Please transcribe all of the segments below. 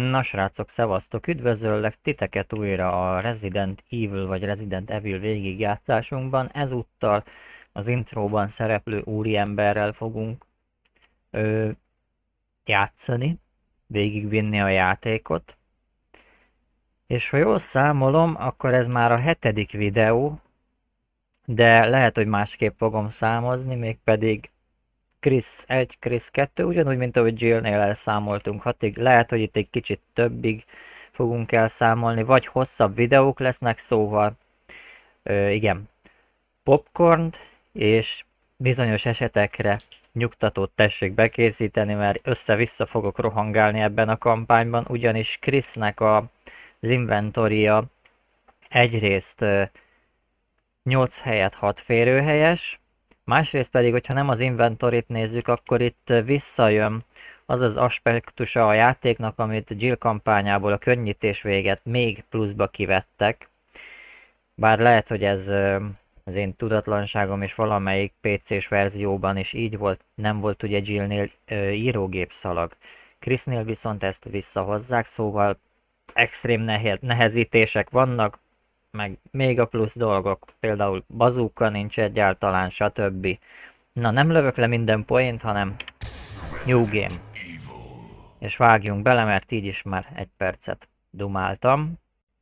Na srácok, szevasztok! Üdvözöllek titeket újra a Resident Evil vagy Resident Evil végigjátszásunkban. Ezúttal az intróban szereplő úriemberrel fogunk ö, játszani, végigvinni a játékot. És ha jól számolom, akkor ez már a 7. videó, de lehet, hogy másképp fogom számozni, mégpedig Chris 1, Chris 2, ugyanúgy, mint ahogy Jill-nél elszámoltunk 6-ig, lehet, hogy itt egy kicsit többig fogunk elszámolni, vagy hosszabb videók lesznek, szóval igen, popcornt és bizonyos esetekre nyugtatót tessék bekészíteni, mert össze-vissza fogok rohangálni ebben a kampányban, ugyanis Chrisnek az inventoria egyrészt 8 helyett 6 férőhelyes, másrészt pedig, hogyha nem az inventorit nézzük, akkor itt visszajön az az aspektusa a játéknak, amit Jill kampányából a könnyítés véget még pluszba kivettek. Bár lehet, hogy ez az én tudatlanságom és valamelyik PC-s verzióban is így volt, nem volt ugye Jill-nél írógépszalag. Chrisnél viszont ezt visszahozzák, szóval extrém nehezítések vannak, meg még a plusz dolgok, például bazooka nincs egyáltalán, stb. Na, nem lövök le minden poént, hanem new game. És vágjunk bele, mert így is már 1 percet dumáltam.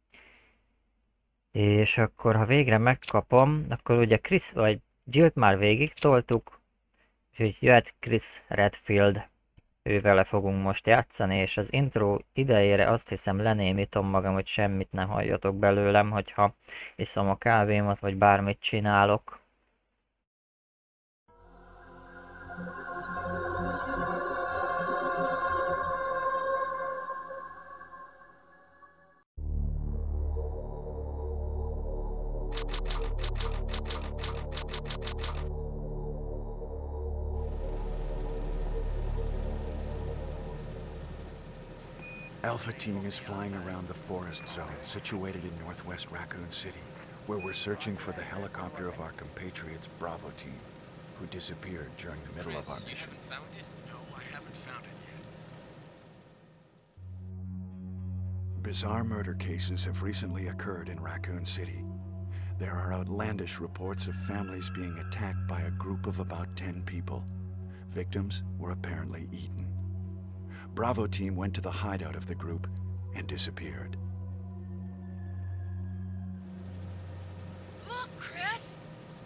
És akkor, ha végre megkapom, akkor ugye Chris vagy Jill-t már végig toltuk, úgyhogy jöhet Chris Redfield. Ővele fogunk most játszani, és az intro idejére azt hiszem lenémítom magam, hogy semmit ne halljatok belőlem, hogyha iszom a kávémat, vagy bármit csinálok. Alpha Team is flying around the forest zone situated in northwest Raccoon City, where we're searching for the helicopter of our compatriots Bravo Team, who disappeared during the middle of our mission. You haven't found it? No, I haven't found it yet. Bizarre murder cases have recently occurred in Raccoon City. There are outlandish reports of families being attacked by a group of about 10 people. Victims were apparently eaten. Bravo Team went to the hideout of the group and disappeared. Look, Chris!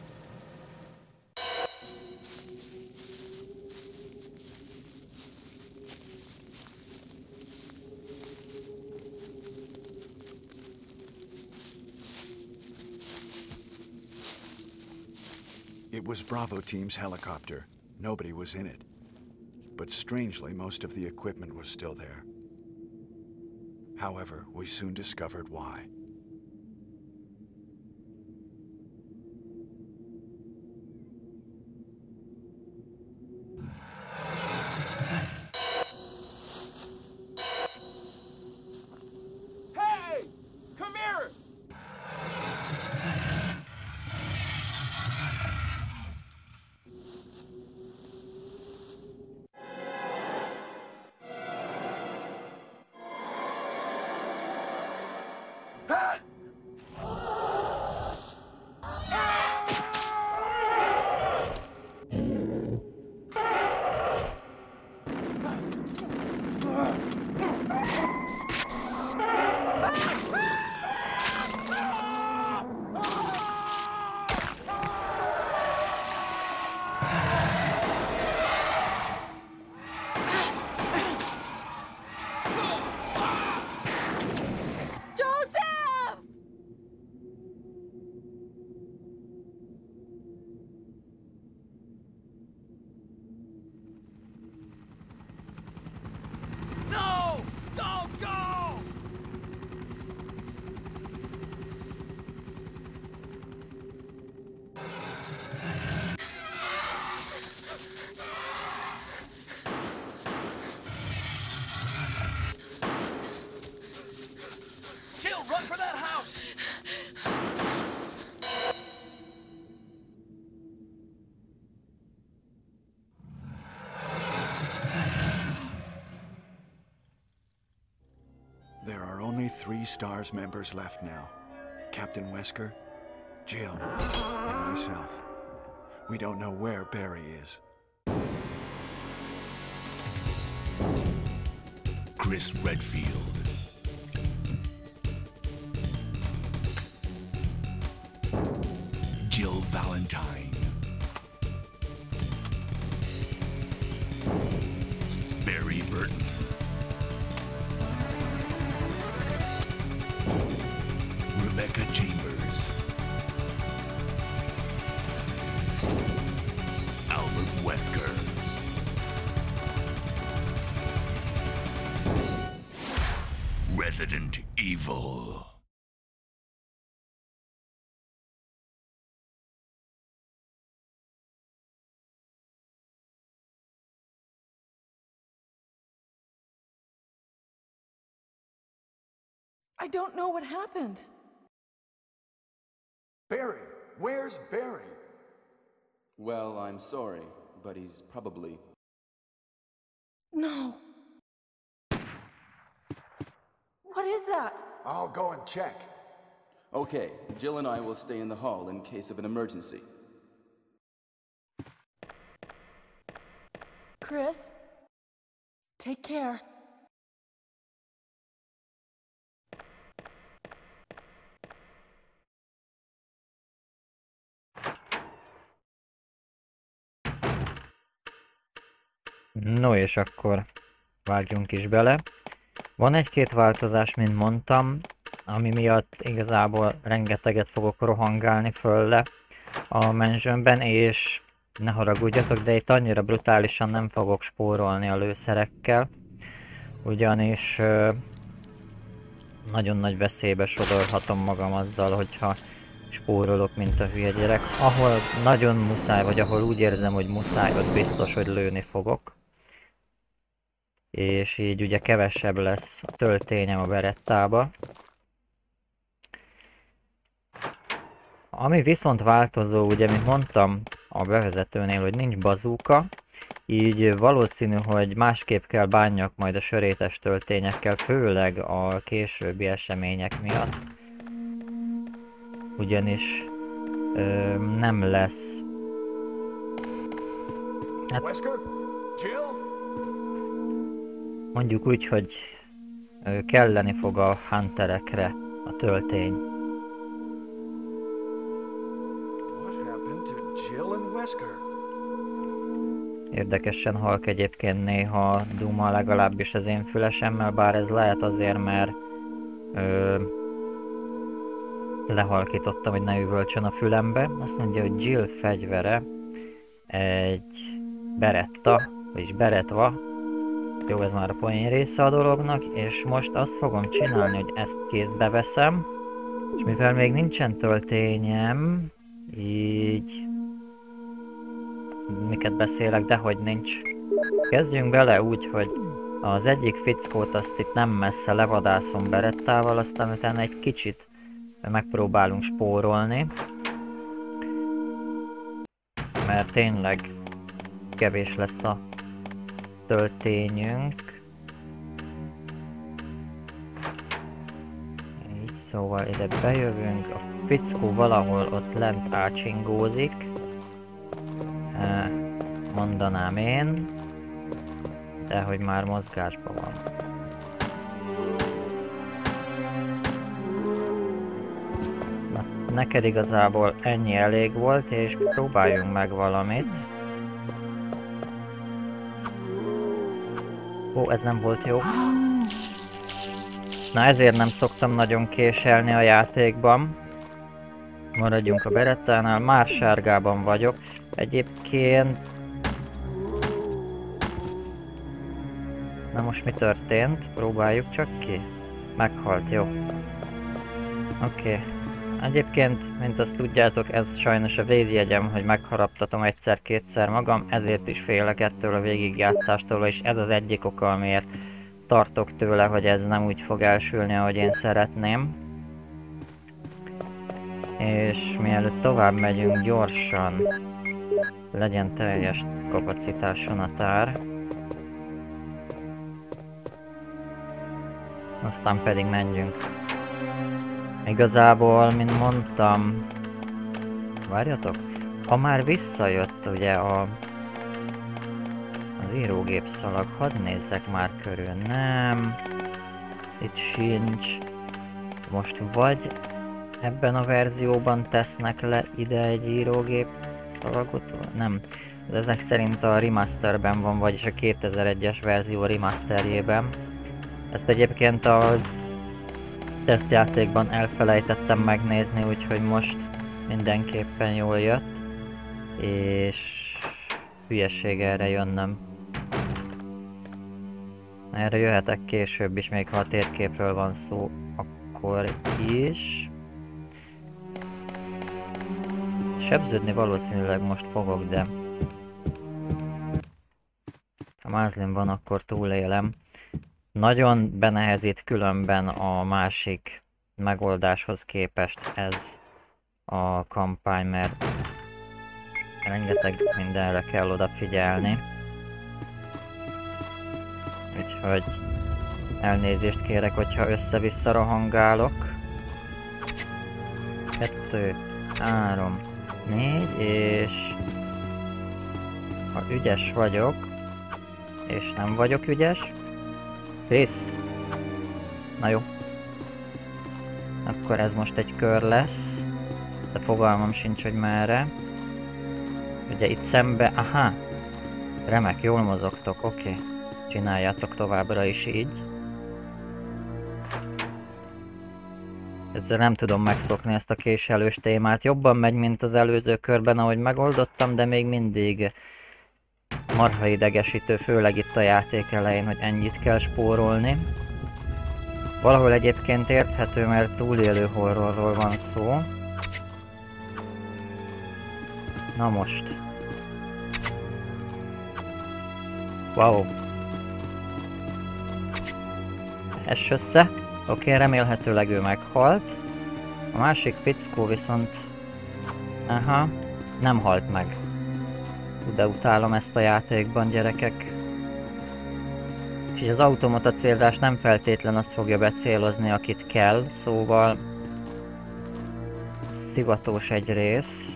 It was Bravo Team's helicopter. Nobody was in it. But strangely, most of the equipment was still there. However, we soon discovered why. Hey! Come here! 3 STARS members left now. Captain Wesker, Jill, and myself. We don't know where Barry is. Chris Redfield. Jill Valentine. Barry Burton. Rebecca Chambers. Albert Wesker. Resident Evil. I don't know what happened. Barry! Where's Barry? Well, I'm sorry, but he's probably... No. What is that? I'll go and check. Okay, Jill and I will stay in the hall in case of an emergency. Chris? Take care. No és akkor vágjunk is bele. Van egy-két változás, mint mondtam, ami miatt igazából rengeteget fogok rohangálni föl le a mansionben, és ne haragudjatok, de itt annyira brutálisan nem fogok spórolni a lőszerekkel, ugyanis nagyon nagy veszélybe sodorhatom magam azzal, hogyha spórolok, mint a hülye gyerek. Ahol nagyon muszáj, vagy ahol úgy érzem, hogy muszáj, ott biztos, hogy lőni fogok. És így ugye kevesebb lesz a töltényem a Berettába. Ami viszont változó, ugye, mint mondtam a bevezetőnél, hogy nincs bazooka, így valószínű, hogy másképp kell bánjak majd a sörétes töltényekkel, főleg a későbbi események miatt. Ugyanis nem lesz... Hát, Wesker? Jill? mondjuk úgy, hogy kelleni fog a hunterekre a töltény. What happened to Jill and Wesker? Érdekesen halk egyébként néha a duma, legalábbis az én fülesemmel, bár ez lehet azért, mert lehalkítottam, hogy ne üvölcsön a fülembe. Azt mondja, hogy Jill fegyvere egy Beretta, vagyis Beretva. Jó, ez már a poén része a dolognak, és most azt fogom csinálni, hogy ezt kézbe veszem, és mivel még nincsen töltényem, így... miket beszélek, de hogy nincs. Kezdjünk bele úgy, hogy az egyik fickót azt itt nem messze levadászom Berettával, aztán utána egy kicsit megpróbálunk spórolni. Mert tényleg kevés lesz a töltényünk. Így, szóval ide bejövünk, a fickó valahol ott lent ácsingózik. Mondanám én, de hogy már mozgásban van. Na, neked igazából ennyi elég volt, és próbáljunk meg valamit. Ó, ez nem volt jó. Na, ezért nem szoktam nagyon késelni a játékban. Maradjunk a Berettánál, már sárgában vagyok. Egyébként... Na most mi történt? Próbáljuk csak ki. Meghalt, jó. Oké. Egyébként, mint azt tudjátok, ez sajnos a védjegyem, hogy megharaptatom egyszer-kétszer magam, ezért is félek ettől a végigjátszástól, és ez az egyik oka, amiért tartok tőle, hogy ez nem úgy fog elsülni, ahogy én szeretném. És mielőtt tovább megyünk, gyorsan legyen teljes kapacitáson a tár. aztán pedig menjünk. Igazából, mint mondtam... Várjatok, ha már visszajött ugye az írógépszalag, hadd nézzek már körül, nem... Itt sincs. Most vagy ebben a verzióban tesznek le ide egy írógépszalagot, nem. Ezek szerint a remasterben van, vagyis a 2001-es verzió remasterjében. Ezt egyébként a tesztjátékban elfelejtettem megnézni, úgyhogy most mindenképpen jól jött. És hülyeség erre jönnöm. Erre jöhetek később is, még ha a térképről van szó, akkor is. Sebződni valószínűleg most fogok, de... Ha mázlim van, akkor túlélem. Nagyon benehezít különben a másik megoldáshoz képest ez a kampány, mert rengeteg mindenre kell odafigyelni. Úgyhogy elnézést kérek, hogyha össze-vissza rohangálok. 2, 3, 4, és ha ügyes vagyok, és nem vagyok ügyes, Krisz! Na jó. Akkor ez most egy kör lesz, de fogalmam sincs, hogy merre. Ugye itt szembe, aha! Remek, jól mozogtok, oké. Csináljátok továbbra is így. Ezzel nem tudom megszokni ezt a késelős témát. Jobban megy, mint az előző körben, ahogy megoldottam, de még mindig marha idegesítő, főleg itt a játék elején, hogy ennyit kell spórolni. Valahol egyébként érthető, mert túlélő horrorról van szó. Na most. Wow. Ess össze. Oké, remélhetőleg ő meghalt. A másik fickó viszont... Aha, nem halt meg. De utálom ezt a játékban, gyerekek. És az automata célzás nem feltétlen azt fogja becélozni, akit kell, szóval... Szivatós egy rész.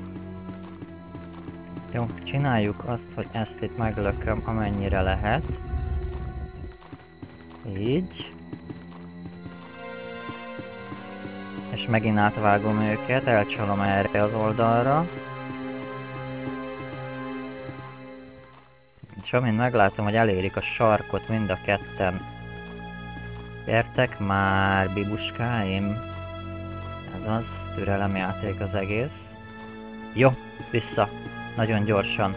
Jó, csináljuk azt, hogy ezt itt meglököm, amennyire lehet. Így. És megint átvágom őket, elcsalom erre az oldalra. És amint meglátom, hogy elérik a sarkot mind a ketten. Gyertek már, bibuskáim! Ez az, türelemjáték az egész. Jó, vissza. Nagyon gyorsan.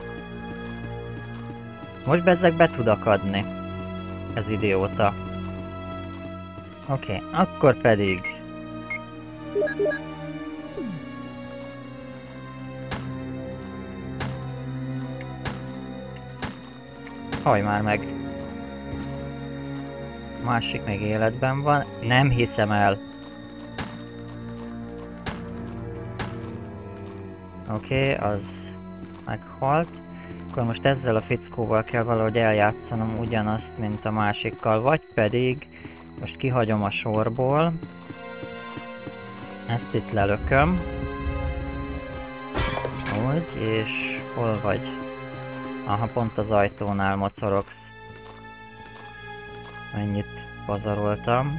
Most bezzeg be tud akadni. Ez idióta. Oké, akkor pedig... Hallj már meg! A másik még életben van. Nem hiszem el! Oké, az meghalt. Akkor most ezzel a fickóval kell valahogy eljátszanom ugyanazt, mint a másikkal, vagy pedig most kihagyom a sorból. Ezt itt lelököm. Úgy, és hol vagy? Aha, pont az ajtónál mocorogsz. Mennyit pazaroltam.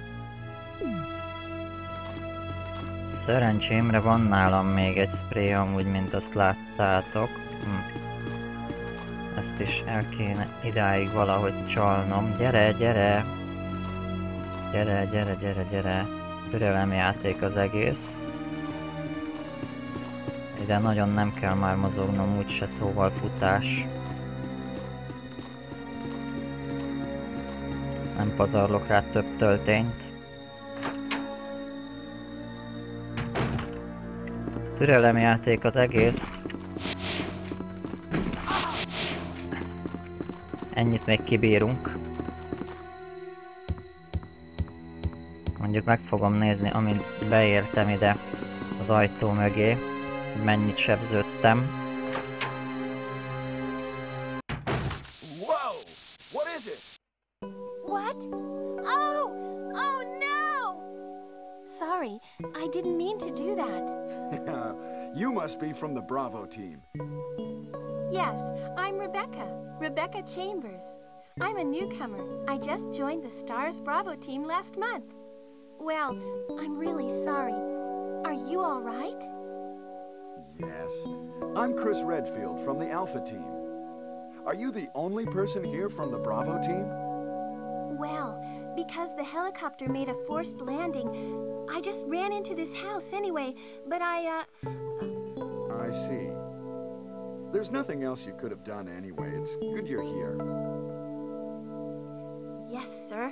Szerencsémre van nálam még egy spray amúgy, mint azt láttátok. Ezt is el kéne idáig valahogy csalnom. Gyere, gyere! Gyere, gyere, gyere, gyere! Türelemjáték az egész. Ide nagyon nem kell már mozognom, úgyse, szóval futás. Nem pazarlok rá több töltényt. Türelemjáték az egész. Ennyit még kibírunk. Mondjuk meg fogom nézni, amint beértem ide az ajtó mögé, hogy mennyit sebződtem. Whoa! What is it? What? Oh, that? You must be from the Bravo team. Yes, I'm Rebecca. Rebecca Chambers. I'm a newcomer. I just joined the Stars Bravo team last month. Well, I'm really sorry. Are you all right? Yes. I'm Chris Redfield from the Alpha team. Are you the only person here from the Bravo team? Well, because the helicopter made a forced landing, I just ran into this house anyway, but I see. There's nothing else you could have done anyway. It's good you're here. Yes, sir.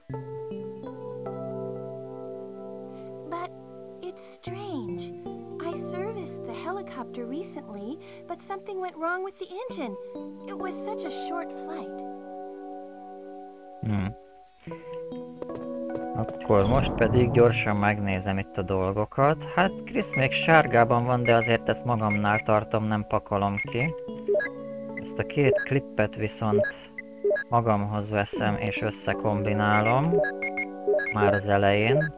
But it's strange. I serviced the helicopter recently, but something went wrong with the engine. It was such a short flight. Akkor most pedig gyorsan megnézem itt a dolgokat. Hát Krisz még sárgában van, de azért ezt magamnál tartom, nem pakolom ki. Ezt a két klippet viszont magamhoz veszem és összekombinálom. Már az elején.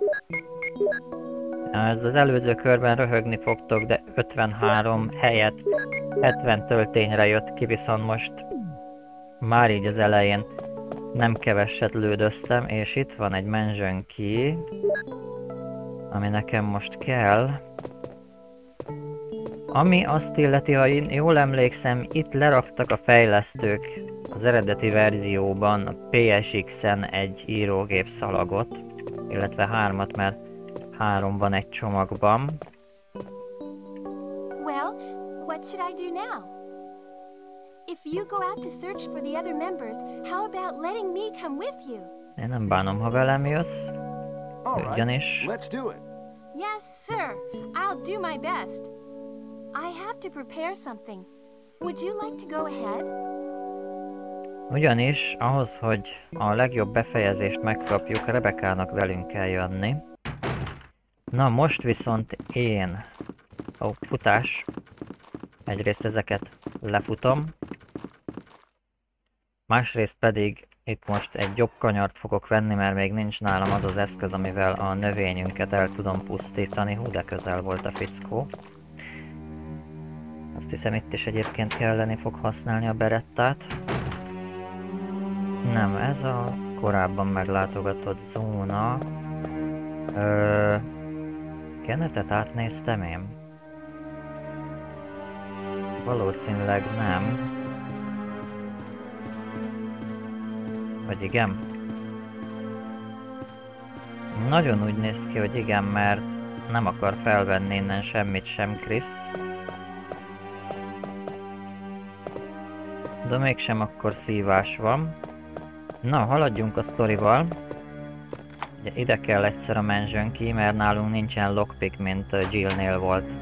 Ez az előző körben röhögni fogtok, de 53 helyett 70 töltényre jött ki, viszont most már így az elején nem keveset lődöztem, és itt van egy Mansion Key, ami nekem most kell. Ami azt illeti, ha jól emlékszem, itt leraktak a fejlesztők az eredeti verzióban a PSX-en egy írógép szalagot, illetve 3-at, mert 3 van egy csomagban. Well, what should I do now? If you go out to search for the other members, how about letting me come with you? Én nem bánom, ha velem jössz. All right, Ugyanis let's do it. Yes, sir. I'll do my best. I have to prepare something. Would you like to go ahead? Ugyanis ahhoz, hogy a legjobb befejezést megkapjuk, Rebekának velünk kell jönni. Na most viszont én... futás. Egyrészt ezeket lefutom. Másrészt pedig itt most egy jobb kanyart fogok venni, mert még nincs nálam az az eszköz, amivel a növényünket el tudom pusztítani. Hú, de közel volt a fickó. Azt hiszem itt is egyébként kelleni fog használni a berettát. Nem, ez a korábban meglátogatott zóna. Kennetet átnéztem én? Valószínűleg nem. Vagy igen? Nagyon úgy néz ki, hogy igen, mert nem akar felvenni innen semmit sem Krisz. De mégsem akkor szívás van. Na, haladjunk a sztorival. Ugye ide kell egyszer a Mansion Key, mert nálunk nincsen lockpick, mint Jillnél volt.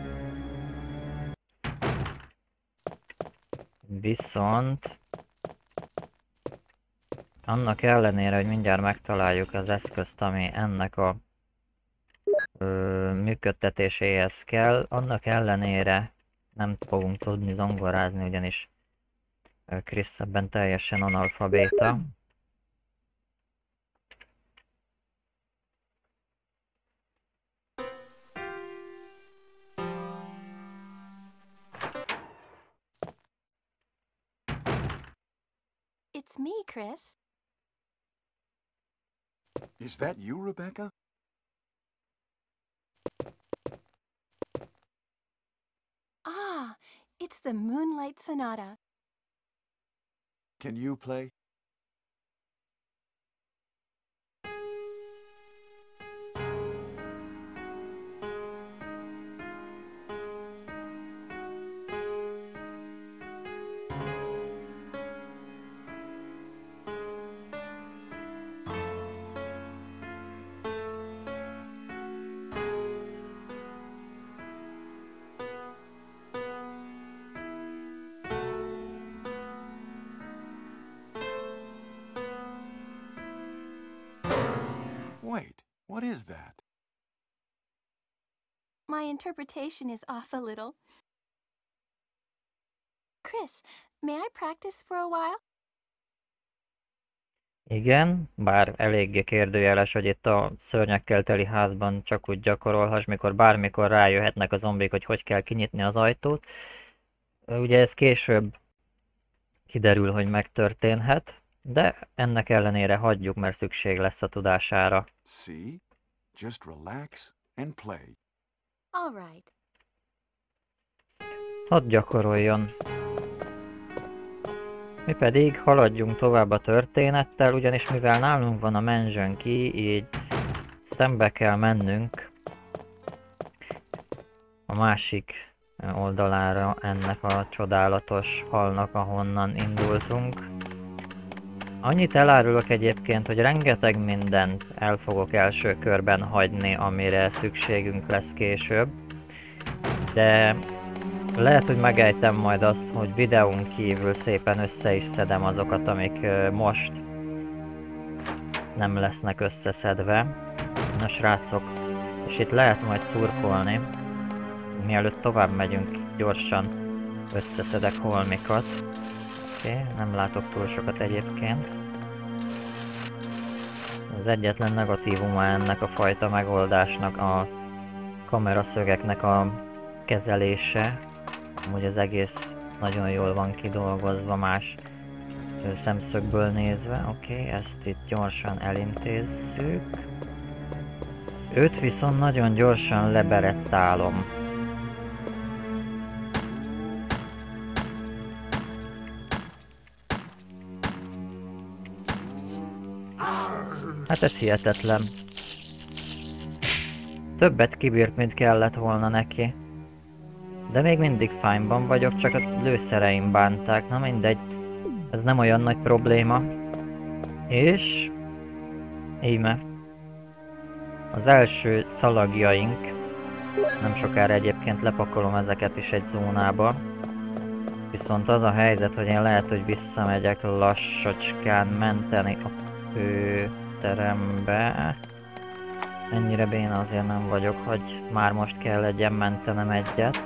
Viszont... annak ellenére, hogy mindjárt megtaláljuk az eszközt, ami ennek a működtetéséhez kell, annak ellenére nem fogunk tudni zongorázni, ugyanis Krisz ebben teljesen analfabéta. It's me, Chris. Is that you, Rebecca? Ah, it's the Moonlight Sonata. Can you play? Wait, what is that? My interpretation is off a little. Chris, may I practice for a while? Igen, bár eléggé kérdőjeles, hogy itt a szörnyekkel teli házban csak úgy gyakorolhass, mikor bármikor rájöhetnek a zombik, hogy hogy kell kinyitni az ajtót. Ugye ez később kiderül, hogy megtörténhet, de ennek ellenére hagyjuk, mert szükség lesz a tudására. See? Just relax and play. All right. Hadd gyakoroljon. Mi pedig haladjunk tovább a történettel, ugyanis mivel nálunk van a mansion key, így szembe kell mennünk a másik oldalára ennek a csodálatos halnak, ahonnan indultunk. Annyit elárulok egyébként, hogy rengeteg mindent el fogok első körben hagyni, amire szükségünk lesz később, de lehet, hogy megejtem majd azt, hogy videón kívül szépen össze is szedem azokat, amik most nem lesznek összeszedve. Na srácok, és itt lehet majd szurkolni. Mielőtt tovább megyünk, gyorsan összeszedek holmikat. Oké, nem látok túl sokat egyébként. Az egyetlen negatívuma ennek a fajta megoldásnak a kameraszögeknek a kezelése. Amúgy az egész nagyon jól van kidolgozva más szemszögből nézve. Oké, ezt itt gyorsan elintézzük. Őt viszont nagyon gyorsan leberettálom. Hát ez hihetetlen. Többet kibírt, mint kellett volna neki. De még mindig fányban vagyok, csak a lőszereim bánták, na mindegy. Ez nem olyan nagy probléma. És... íme. Az első szalagjaink. Nem sokára egyébként lepakolom ezeket is egy zónába. Viszont az a helyzet, hogy én lehet, hogy visszamegyek lassacskán menteni a főterembe. Ennyire béna azért nem vagyok, hogy már most kell legyen mentenem egyet.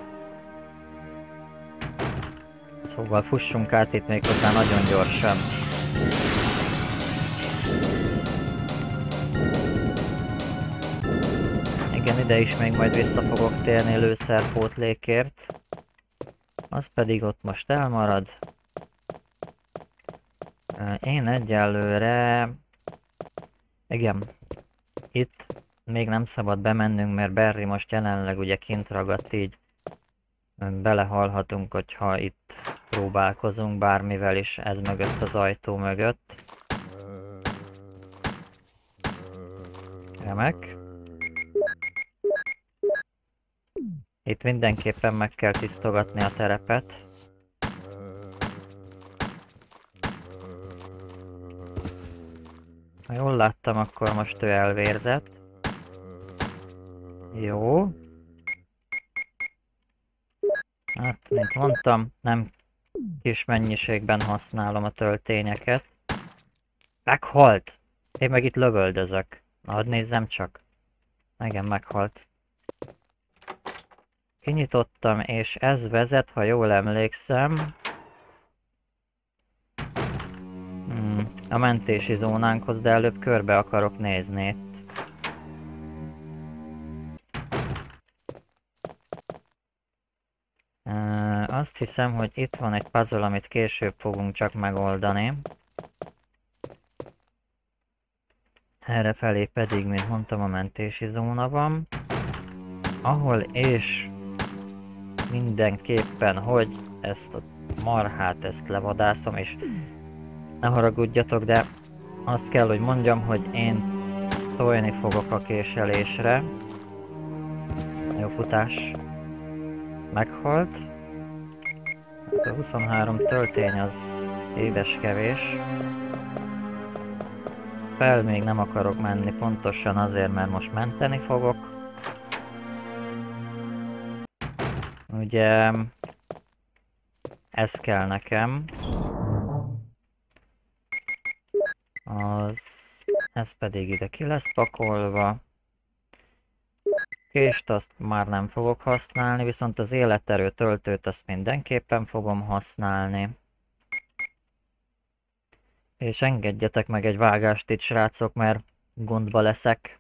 Szóval fussunk át itt még hozzá nagyon gyorsan. Igen, ide is még majd vissza fogok térni lőszerpótlékért. Az pedig ott most elmarad. Én egyelőre... igen, itt még nem szabad bemennünk, mert Barry most jelenleg ugye kint ragadt, így belehalhatunk, hogyha itt próbálkozunk bármivel is ez mögött, az ajtó mögött. Remek. Itt mindenképpen meg kell tisztogatni a terepet. Ha jól láttam, akkor most ő elvérzett. Jó. Hát, mint mondtam, nem kis mennyiségben használom a töltényeket. Meghalt! Én meg itt lövöldözök. Hadd nézzem csak. Igen, meghalt. Kinyitottam, és ez vezet, ha jól emlékszem, a mentési zónánkhoz, de előbb körbe akarok nézni itt. Azt hiszem, hogy itt van egy puzzle, amit később fogunk csak megoldani. Errefelé pedig, mint mondtam, a mentési zóna van. Ahol és mindenképpen, hogy ezt a marhát, ezt levadászom, és ne haragudjatok, de azt kell, hogy mondjam, hogy én tojni fogok a késelésre. Jó futás. Meghalt. A 23 töltény az édes kevés. Fel még nem akarok menni, pontosan azért, mert most menteni fogok. Ugye ez kell nekem. Ez pedig ide ki lesz pakolva. Kést azt már nem fogok használni, viszont az életerő töltőt azt mindenképpen fogom használni. És engedjetek meg egy vágást itt, srácok, mert gondba leszek.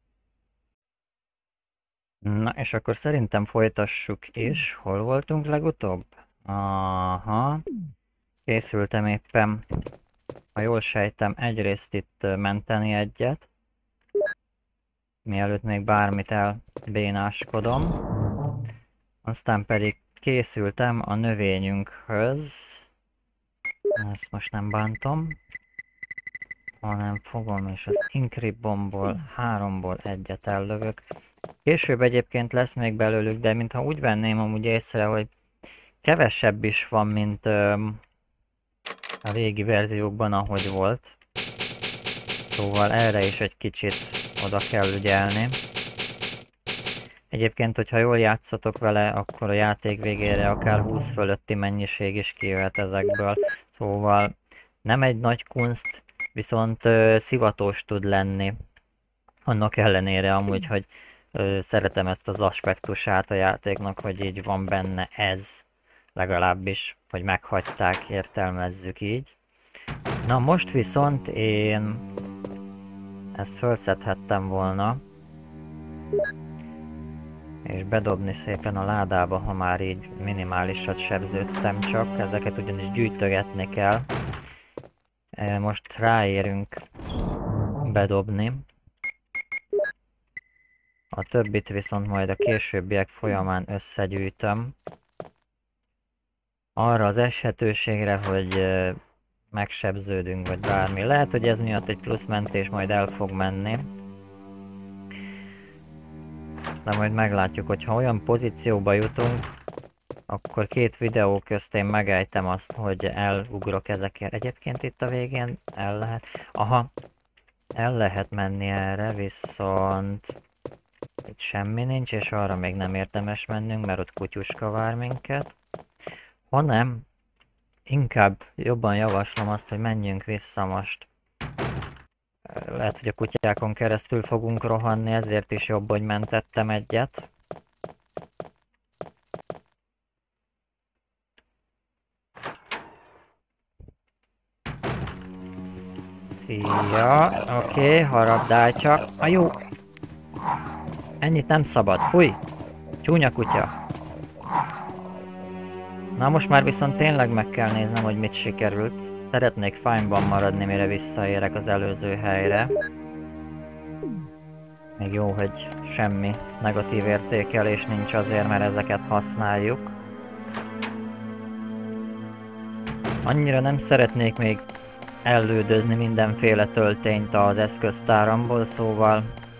Na, és akkor szerintem folytassuk is. Hol voltunk legutóbb? Aha. Készültem éppen, ha jól sejtem, egyrészt itt menteni egyet. Mielőtt még bármit elbénáskodom. Aztán pedig készültem a növényünkhöz. Ezt most nem bántom. Hanem fogom, és az Inkribomból 3-ból egyet ellövök. Később egyébként lesz még belőlük, de mintha úgy venném amúgy észre, hogy kevesebb is van, mint a régi verziókban, ahogy volt. Szóval erre is egy kicsit oda kell ügyelni. Egyébként, hogyha jól játszatok vele, akkor a játék végére akár 20 fölötti mennyiség is kijöhet ezekből. Szóval nem egy nagy kunst, viszont szivatós tud lenni. Annak ellenére amúgy, hogy szeretem ezt az aspektusát a játéknak, hogy így van benne ez. Legalábbis, hogy meghagyták, értelmezzük így. Na most viszont én ezt felszedhettem volna. És bedobni szépen a ládába, ha már így minimálisat sebződtem csak. Ezeket ugyanis gyűjtögetni kell. Most ráérünk bedobni. A többit viszont majd a későbbiek folyamán összegyűjtöm. Arra az eshetőségre, hogy megsebződünk, vagy bármi. Lehet, hogy ez miatt egy plusz mentés majd el fog menni. De majd meglátjuk, hogy ha olyan pozícióba jutunk, akkor 2 videó közt én megejtem azt, hogy elugrok ezekért. Egyébként itt a végén el lehet... Aha, el lehet menni erre, viszont... Itt semmi nincs, és arra még nem érdemes mennünk, mert ott kutyuska vár minket. Hanem, inkább jobban javaslom azt, hogy menjünk vissza most. Lehet, hogy a kutyákon keresztül fogunk rohanni, ezért is jobb, hogy mentettem egyet. Szia! Oké, harabdálj csak. A jó! Ennyit nem szabad. Fúj! Csúnya kutya! Na most már viszont tényleg meg kell néznem, hogy mit sikerült. Szeretnék fine-ban maradni, mire visszaérek az előző helyre. Még jó, hogy semmi negatív értékelés nincs azért, mert ezeket használjuk. Annyira nem szeretnék még ellődözni mindenféle töltényt az eszköztáramból, szóval...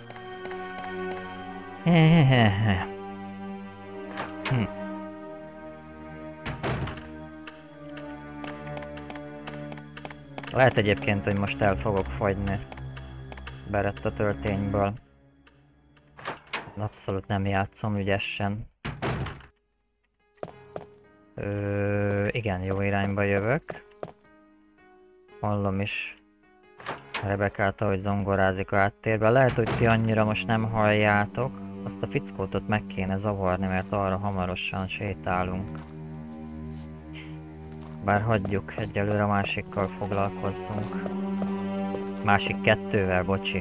Lehet egyébként, hogy most el fogok fogyni Beretta töltényből. Abszolút nem játszom ügyesen. Igen, jó irányba jövök. Hallom is Rebekát, ahogy zongorázik a háttérben. Lehet, hogy ti annyira most nem halljátok. Azt a fickót ott meg kéne zavarni, mert arra hamarosan sétálunk. Bár hagyjuk, egyelőre a másikkal foglalkozzunk. Másik 2-vel, bocsi.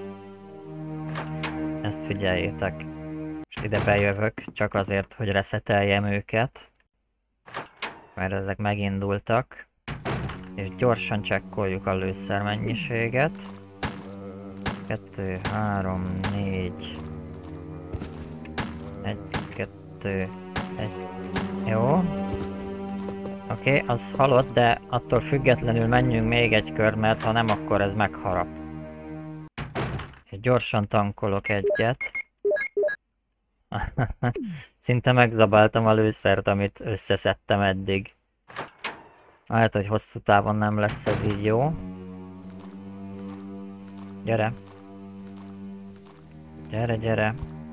Ezt figyeljétek. Most ide bejövök, csak azért, hogy reszeteljem őket. Mert ezek megindultak. És gyorsan csekkoljuk a lőszer mennyiséget. 2, 3, 4... 1, 2, 1... Jó. Oké, az halott, de attól függetlenül menjünk még egy kör, mert ha nem, akkor ez megharap. És gyorsan tankolok egyet. Szinte megzabáltam a lőszert, amit összeszedtem eddig. Lehet, hogy hosszú távon nem lesz ez így jó. Gyere. Gyere, gyere.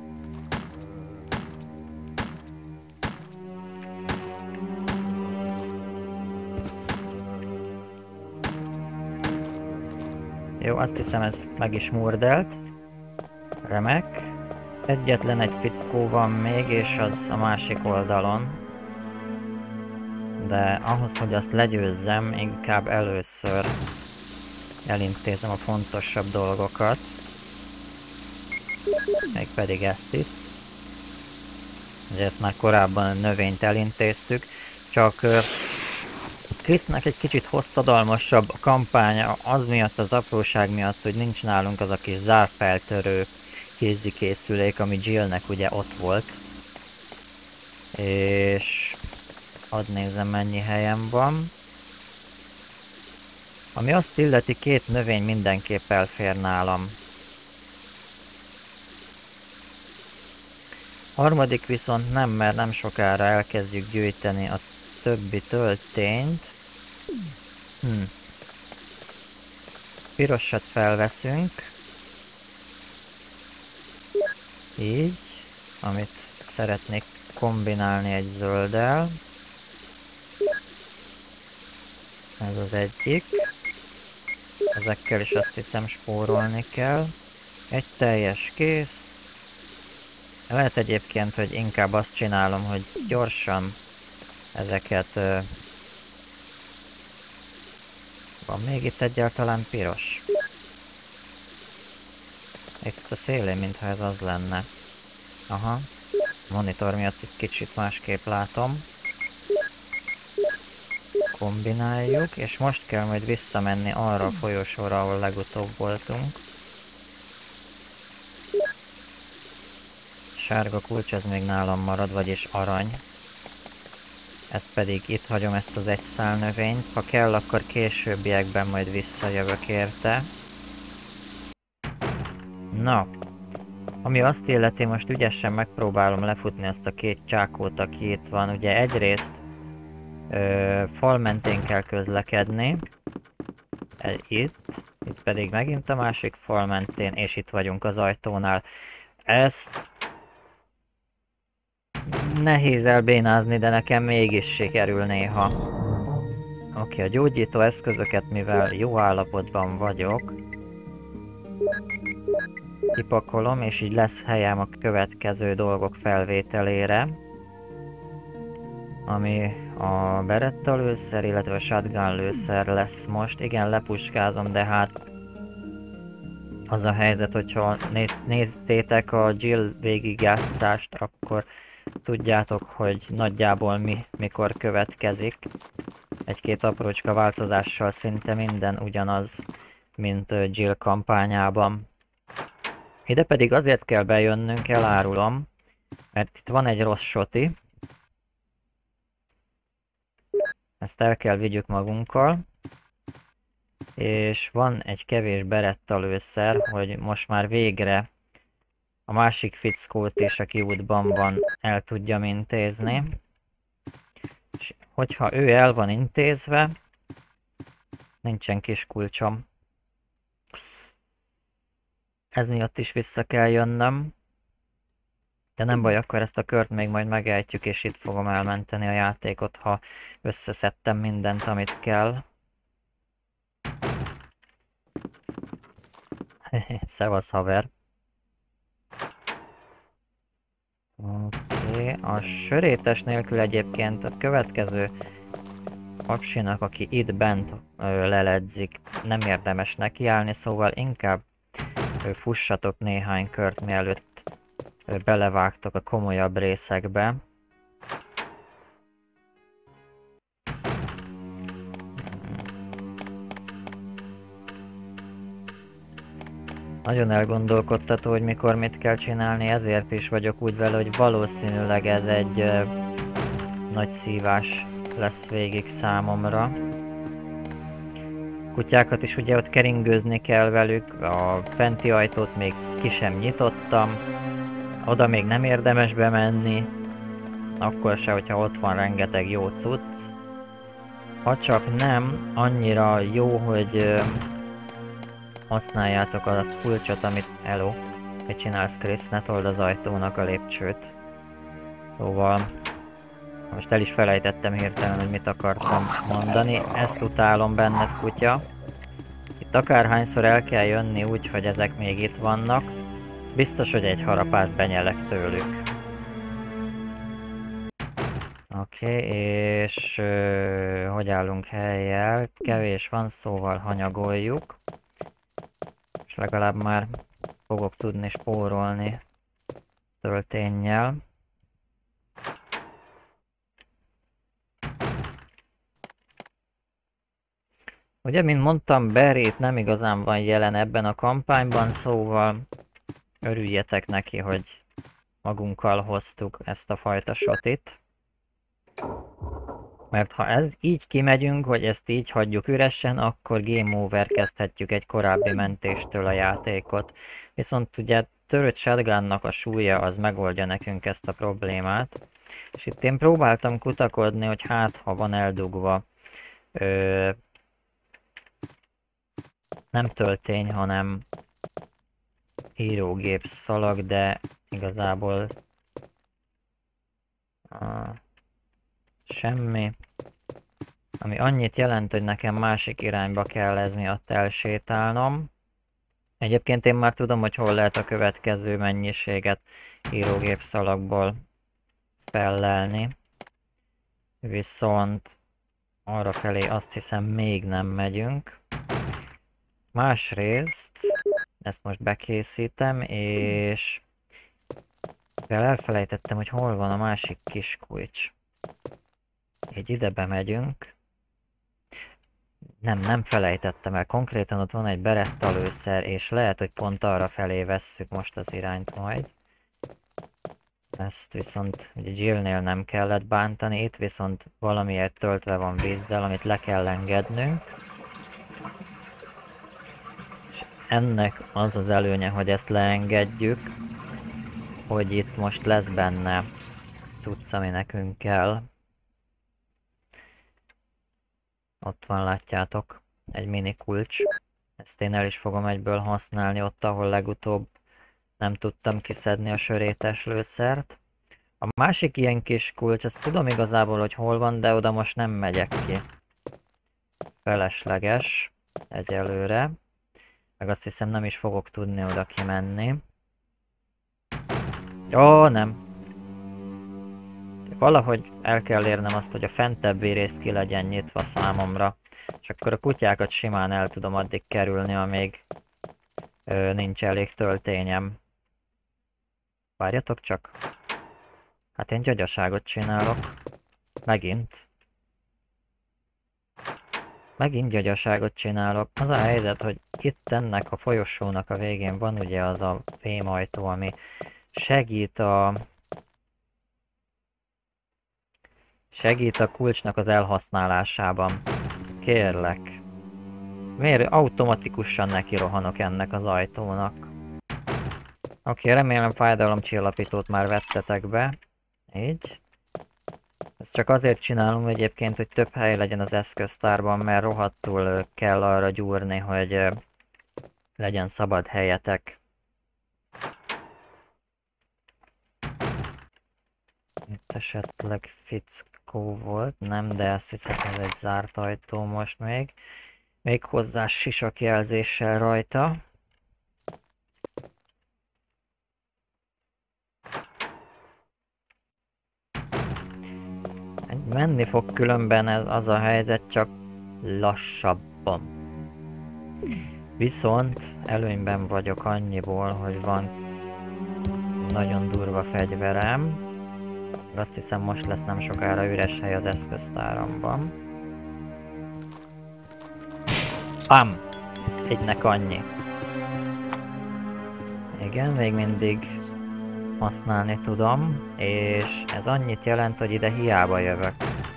Jó, azt hiszem ez meg is murdelt. Remek. Egyetlen egy fickó van még, és az a másik oldalon. De ahhoz, hogy azt legyőzzem, inkább először elintézem a fontosabb dolgokat. Mégpedig ezt itt. Ugye ezt már korábban a növényt elintéztük, csak Chrisnek egy kicsit hosszadalmasabb a kampánya az miatt, az apróság miatt, hogy nincs nálunk az a kis zárfeltörő kézikészülék, ami Jillnek ugye ott volt. És hadd nézem, mennyi helyem van. Ami azt illeti, 2 növény mindenképp elfér nálam. Harmadik viszont nem, mert nem sokára elkezdjük gyűjteni a többi töltényt. Pirosat felveszünk. Így, amit szeretnék kombinálni egy zölddel. Ez az egyik. Ezekkel is azt hiszem spórolni kell. Egy teljes kész. Lehet egyébként, hogy inkább azt csinálom, hogy gyorsan ezeket... Van még itt egyáltalán piros? Itt a szélén, mintha ez az lenne. Aha. Monitor miatt itt kicsit másképp látom. Kombináljuk, és most kell majd visszamenni arra a folyosóra, ahol legutóbb voltunk. Sárga kulcs, ez még nálam marad, vagyis arany. Ezt pedig itt hagyom, ezt az egy szál növényt. Ha kell, akkor későbbiekben majd visszajövök érte. Na, ami azt illeti, most ügyesen megpróbálom lefutni ezt a 2 csákót, aki itt van. Ugye egyrészt fal mentén kell közlekedni. Itt pedig megint a másik fal mentén, és itt vagyunk az ajtónál. Ezt nehéz elbénázni, de nekem mégis sikerül néha. Oké, a gyógyító eszközöket, mivel jó állapotban vagyok, kipakolom, és így lesz helyem a következő dolgok felvételére. Ami a Beretta lőszer, illetve a shotgun lőszer lesz most. Igen, lepuskázom, de hát az a helyzet, hogyha néztétek a Jill végigjátszást, akkor tudjátok, hogy nagyjából mikor következik. Egy-két aprócska változással szinte minden ugyanaz, mint Jill kampányában. Ide pedig azért kell bejönnünk, elárulom, mert itt van egy rossz shoti. Ezt el kell vigyük magunkkal. És van egy kevés Beretta lőszer, hogy most már végre a másik fickót is, aki útban van, el tudjam intézni. És hogyha ő el van intézve, nincsen kis kulcsom. Ez miatt is vissza kell jönnöm. De nem baj, akkor ezt a kört még majd megejtjük, és itt fogom elmenteni a játékot, ha összeszedtem mindent, amit kell. Szevasz, haver. Oké, a sörétes nélkül egyébként a következő papsinak, aki itt bent leledzik, nem érdemes nekiállni, szóval inkább fussatok néhány kört, mielőtt belevágtok a komolyabb részekbe. Nagyon elgondolkodtató, hogy mikor mit kell csinálni, ezért is vagyok úgy vele, hogy valószínűleg ez egy nagy szívás lesz végig számomra. Kutyákat is ugye ott keringőzni kell velük, a fenti ajtót még ki sem nyitottam, oda még nem érdemes bemenni, akkor se, hogyha ott van rengeteg jó cucc. Ha csak nem annyira jó, hogy használjátok a kulcsot, amit... Hello, mit csinálsz, Chris? Ne told az ajtónak a lépcsőt. Szóval... Most el is felejtettem hirtelen, hogy mit akartam mondani. Ezt utálom benned, kutya. Itt akárhányszor el kell jönni úgy, hogy ezek még itt vannak. Biztos, hogy egy harapást benyelek tőlük. Oké, és hogy állunk helyjel? Kevés van, szóval hanyagoljuk. És legalább már fogok tudni spórolni tölténnyel. Ugye, mint mondtam, Barry itt nem igazán van jelen ebben a kampányban, szóval örüljetek neki, hogy magunkkal hoztuk ezt a fajta shotit. Mert ha ez így kimegyünk, hogy ezt így hagyjuk üresen, akkor game over kezdhetjük egy korábbi mentéstől a játékot. Viszont ugye törött shotgunnak a súlya az megoldja nekünk ezt a problémát. És itt én próbáltam kutakodni, hogy hát ha van eldugva nem töltény, hanem írógép szalag, de igazából semmi. Ami annyit jelent, hogy nekem másik irányba kell ez miatt elsétálnom. Egyébként én már tudom, hogy hol lehet a következő mennyiséget írógép szalagból fellelni. Viszont arra felé azt hiszem még nem megyünk. Másrészt ezt most bekészítem, és elfelejtettem, hogy hol van a másik kis kulcs. Így ide bemegyünk. Nem felejtettem el. Konkrétan ott van egy Beretta lőszer, és lehet, hogy pont arra felé vesszük most az irányt majd. Ezt viszont ugye Jillnél nem kellett bántani, itt viszont valamiért töltve van vízzel, amit le kell engednünk. És ennek az az előnye, hogy ezt leengedjük, hogy itt most lesz benne cucc, ami nekünk kell. Ott van, látjátok, egy mini kulcs. Ezt én el is fogom egyből használni ott, ahol legutóbb nem tudtam kiszedni a sörétes lőszert. A másik ilyen kis kulcs, ezt tudom igazából, hogy hol van, de oda most nem megyek ki. Felesleges egyelőre. Meg azt hiszem nem is fogok tudni oda kimenni. Ó, nem. Valahogy el kell érnem azt, hogy a fentebbi rész ki legyen nyitva számomra. És akkor a kutyákat simán el tudom addig kerülni, amíg nincs elég töltényem. Várjatok csak. Hát én gyagyaságot csinálok. Megint. Megint gyagyaságot csinálok. Az a helyzet, hogy itt ennek a folyosónak a végén van ugye az a fémajtó, ami segít a kulcsnak az elhasználásában. Kérlek. Miért automatikusan neki rohanok ennek az ajtónak? Oké, remélem fájdalomcsillapítót már vettetek be. Így. Ezt csak azért csinálom egyébként, hogy több hely legyen az eszköztárban, mert rohadtul kell arra gyúrni, hogy legyen szabad helyetek. Itt esetleg fickó volt, nem, de azt hiszem ez egy zárt ajtó most még. Még hozzá sisakjelzéssel rajta. Menni fog különben ez az a helyzet, csak lassabban. Viszont előnyben vagyok annyiból, hogy van nagyon durva fegyverem. Azt hiszem most lesz nem sokára üres hely az eszköztáramban. Ám! Egynek annyi. Igen, még mindig használni tudom, és ez annyit jelent, hogy ide hiába jövök.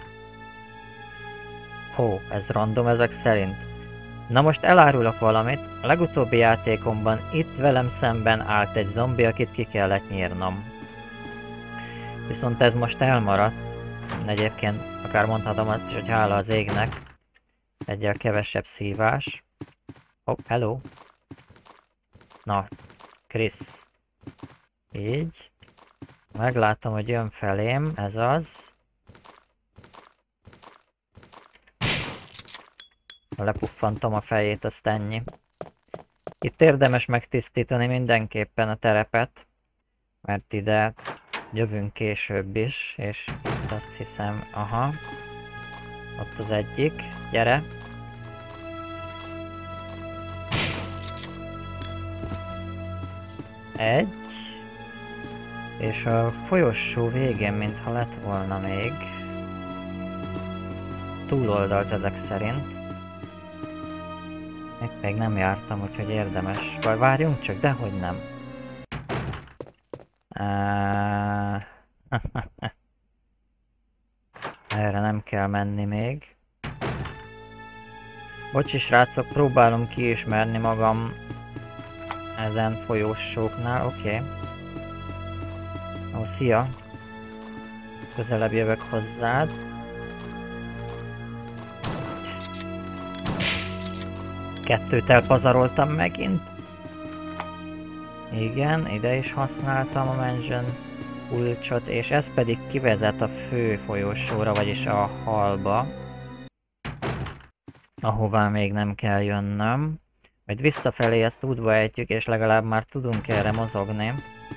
Ó, ez random ezek szerint. Na most elárulok valamit, a legutóbbi játékomban itt velem szemben állt egy zombi, akit ki kellett nyírnom. Viszont ez most elmaradt, egyébként akár mondhatom azt is, hogy hála az égnek, egyel kevesebb szívás. Oh, hello! Na, Chris. Így. Meglátom, hogy jön felém, ez az. Lepuffantom a fejét, azt ennyi. Itt érdemes megtisztítani mindenképpen a terepet, mert ide jövünk később is, és itt azt hiszem, aha, ott az egyik, gyere! Egy, és a folyosó végén, mintha lett volna még túloldalt ezek szerint. Itt még nem jártam, úgyhogy érdemes. Vagy várjunk csak, dehogy nem. Erre nem kell menni még. Bocsi srácok, próbálom kiismerni magam ezen folyósóknál, oké. Ó, szia! Közelebb jövök hozzád. Kettőt elpazaroltam megint. Igen, ide is használtam a mansion kulcsot, és ez pedig kivezet a fő folyosóra, vagyis a hallba. Ahová még nem kell jönnöm. Majd visszafelé ezt útba ejtjük, és legalább már tudunk erre mozogni.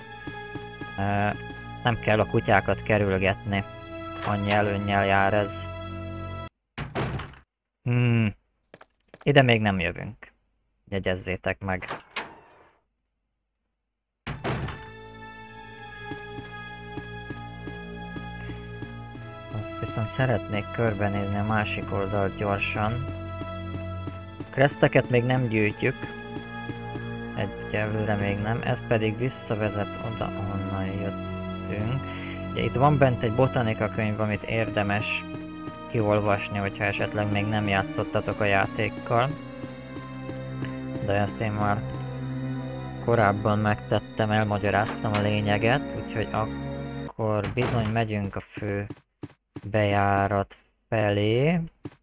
Nem kell a kutyákat kerülgetni. Annyi előnnyel jár ez. Ide még nem jövünk. Jegyezzétek meg. Azt viszont szeretnék körbenézni a másik oldalt gyorsan. Cresteket még nem gyűjtjük. Egyelőre még nem. Ez pedig visszavezet oda, ahonnan jöttünk. Ugye itt van bent egy botanika könyv, amit érdemes kiolvasni, hogyha esetleg még nem játszottatok a játékkal. De ezt én már korábban megtettem, elmagyaráztam a lényeget, úgyhogy akkor bizony megyünk a fő bejárat felé.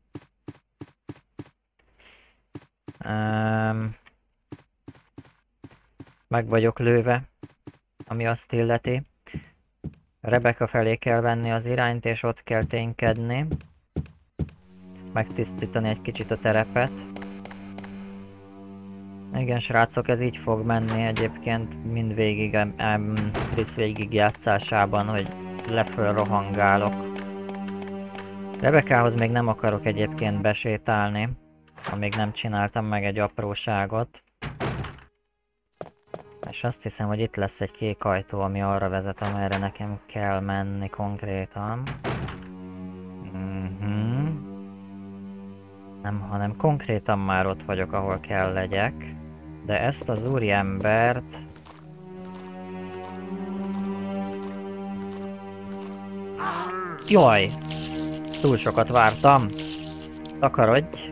Meg vagyok lőve, ami azt illeti. Rebecca felé kell venni az irányt, és ott kell ténykedni. Megtisztítani egy kicsit a terepet. Igen, srácok, ez így fog menni egyébként mindvégig, Chris végig játszásában, hogy leföl rohangálok. Rebeccahoz még nem akarok egyébként besétálni, amíg nem csináltam meg egy apróságot. És azt hiszem, hogy itt lesz egy kék ajtó, ami arra vezet, amerre nekem kell menni konkrétan. Nem, hanem konkrétan már ott vagyok, ahol kell legyek. De ezt az úriembert... Jaj! Túl sokat vártam! Takarodj!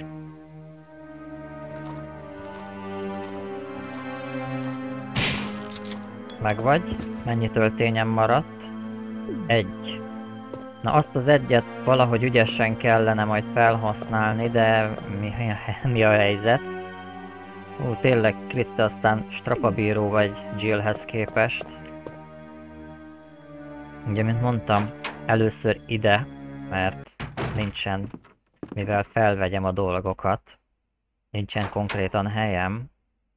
Megvagy? Mennyi töltényem maradt? Egy. Na azt az egyet valahogy ügyesen kellene majd felhasználni, de mi a helyzet? Tényleg, Krista, aztán strapabíró vagy Jillhez képest. Ugye, mint mondtam, először ide, mert nincsen, mivel felvegyem a dolgokat. Nincsen konkrétan helyem.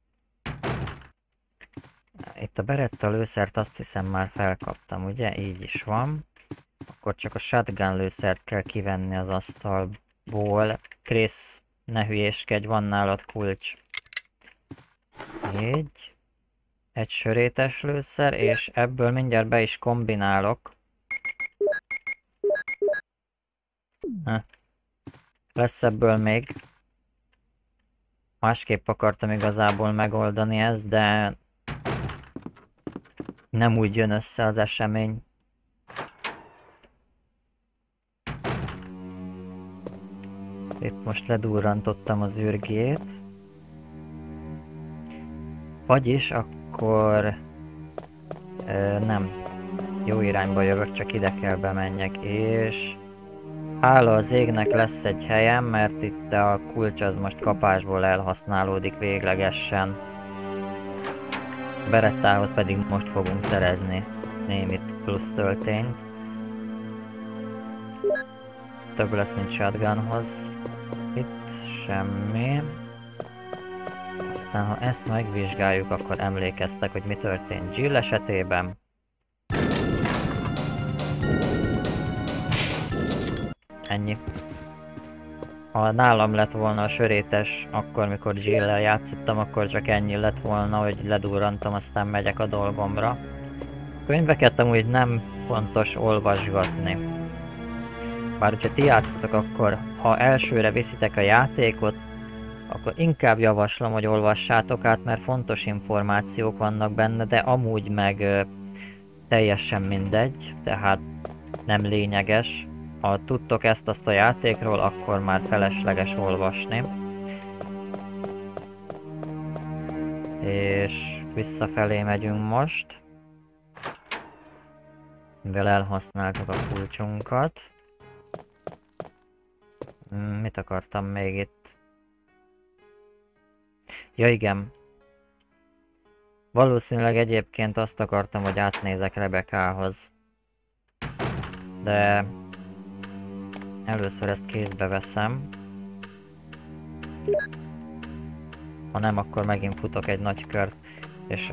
Itt a Beretta lőszert azt hiszem már felkaptam, ugye? Így is van. Akkor csak a shotgun lőszert kell kivenni az asztalból. Chris, ne hülyéskedj, van nálad kulcs. Így. Egy sörétes lőszer, és ebből mindjárt be is kombinálok. Lesz ebből még. Másképp akartam igazából megoldani ezt, de nem úgy jön össze az esemény. Itt most ledurrantottam az űrgét. Vagyis akkor... nem. Jó irányba jövök, csak ide kell bemenjek, és... hála az égnek lesz egy helyem, mert itt a kulcs az most kapásból elhasználódik véglegesen. Berettához pedig most fogunk szerezni némi plusz töltényt. Több lesz, mint shotgunhoz. Itt semmi. Aztán ha ezt megvizsgáljuk, akkor emlékeztek, hogy mi történt Jill esetében. ennyi. Ha nálam lett volna a sörétes, akkor mikor Jill-lel játszottam, akkor csak ennyi lett volna, hogy ledurrantom, aztán megyek a dolgomra. Könyveket amúgy nem fontos olvasgatni. Bár hogyha ti játszotok, akkor ha elsőre viszitek a játékot, akkor inkább javaslom, hogy olvassátok át, mert fontos információk vannak benne, de amúgy meg teljesen mindegy, tehát nem lényeges. Ha tudtok ezt-azt a játékról, akkor már felesleges olvasni. És visszafelé megyünk most. Mivel elhasználtuk a kulcsunkat. Mit akartam még itt? Ja igen. Valószínűleg egyébként azt akartam, hogy átnézek Rebeccahoz. De először ezt kézbe veszem. Ha nem, akkor megint futok egy nagy kört. És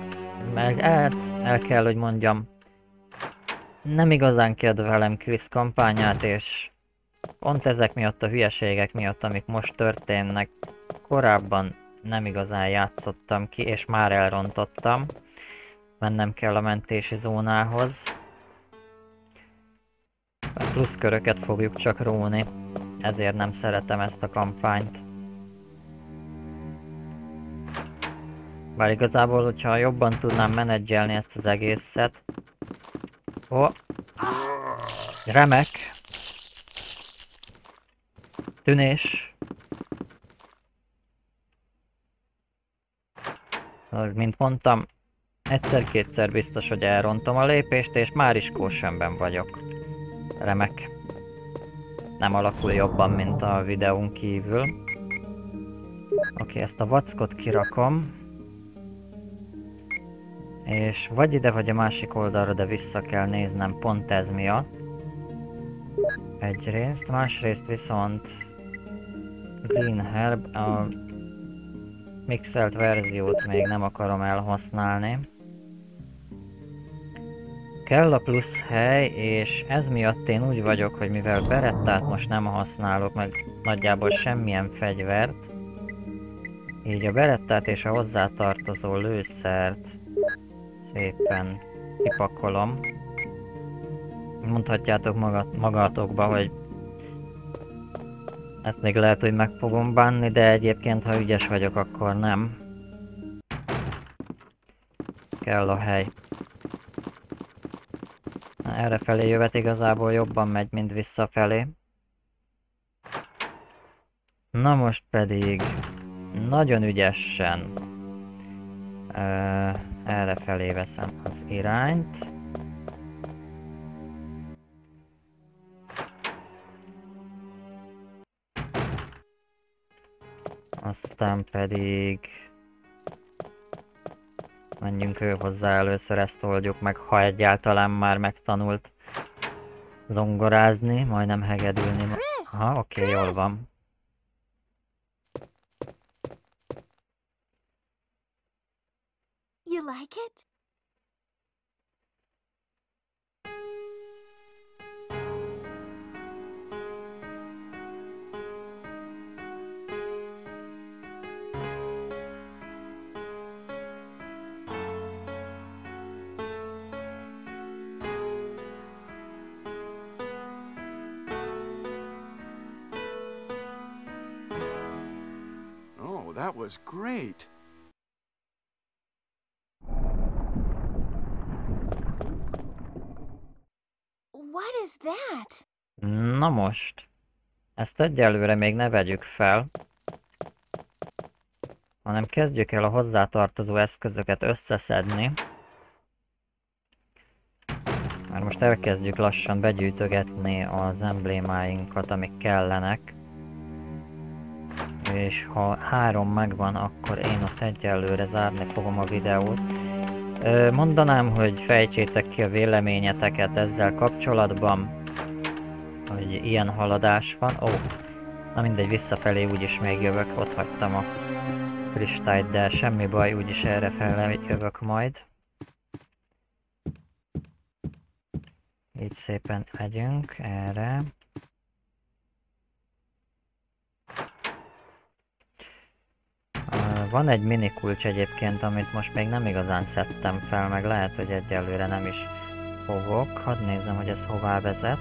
el kell, hogy mondjam, nem igazán kedvelem Chris kampányát, és pont ezek miatt a hülyeségek miatt, amik most történnek, korábban nem igazán játszottam ki, és már elrontottam. Mennem kell a mentési zónához. A plusz köröket fogjuk csak róni, ezért nem szeretem ezt a kampányt. Bár igazából, hogyha jobban tudnám menedzselni ezt az egészet... Ó! Remek! Tűnés! Mint mondtam, egyszer-kétszer biztos, hogy elrontom a lépést, és már is kósönben vagyok. Remek. Nem alakul jobban, mint a videón kívül. Oké, ezt a vackot kirakom. És vagy ide, vagy a másik oldalra, de vissza kell néznem pont ez miatt. Egyrészt, másrészt viszont Green Herb, a mixelt verziót még nem akarom elhasználni. Kell a plusz hely, és ez miatt én úgy vagyok, hogy mivel Berettát most nem használok, meg nagyjából semmilyen fegyvert, így a Berettát és a hozzátartozó lőszert szépen kipakolom. Mondhatjátok magatokba, hogy ezt még lehet, hogy meg fogom bánni, de egyébként, ha ügyes vagyok, akkor nem. Kell a hely. Errefelé jövet igazából jobban megy, mint visszafelé. Na most pedig nagyon ügyesen errefelé veszem az irányt. Aztán pedig menjünk ő hozzá, először ezt oldjuk meg, ha egyáltalán már megtanult zongorázni, majdnem hegedülni. Aha, oké, jól van. You like it? Oh, that was great. What is that? Na most, ezt egyelőre még ne vegyük fel, hanem kezdjük el a hozzátartozó eszközöket összeszedni. Már most elkezdjük lassan begyűjtögetni az emblémáinkat, amik kellenek. És ha 3 megvan, akkor én ott egyelőre zárni fogom a videót. Mondanám, hogy fejtsétek ki a véleményeteket ezzel kapcsolatban, hogy ilyen haladás van. Ó, na mindegy, visszafelé úgyis még jövök, ott hagytam a kristályt, de semmi baj, úgyis errefelé jövök majd. Így szépen megyünk erre. Van egy mini kulcs egyébként, amit most még nem igazán szedtem fel, meg lehet, hogy egyelőre nem is fogok. Hadd nézem, hogy ez hová vezet.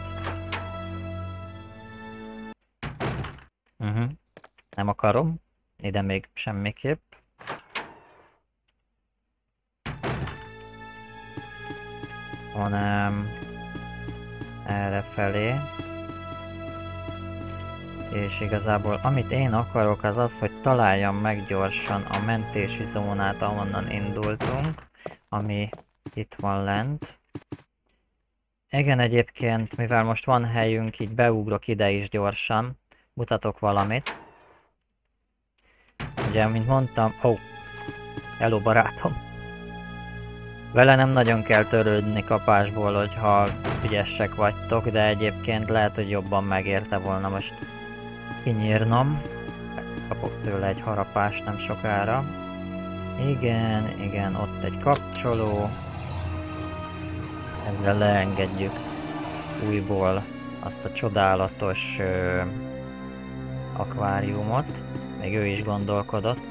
Nem akarom. Ide még semmiképp. Hanem errefelé. És igazából amit én akarok az az, hogy találjam meg gyorsan a mentési zónát, ahonnan indultunk, ami itt van lent. Igen, egyébként, mivel most van helyünk, így beugrok ide is gyorsan, mutatok valamit. Ugye, mint mondtam, hello barátom! Vele nem nagyon kell törődni kapásból, hogyha ügyesek vagytok, de egyébként lehet, hogy jobban megérte volna most kinyírnom. Kapok tőle egy harapást nem sokára. Igen, ott egy kapcsoló. Ezzel leengedjük újból azt a csodálatos akváriumot. Még ő is gondolkodott,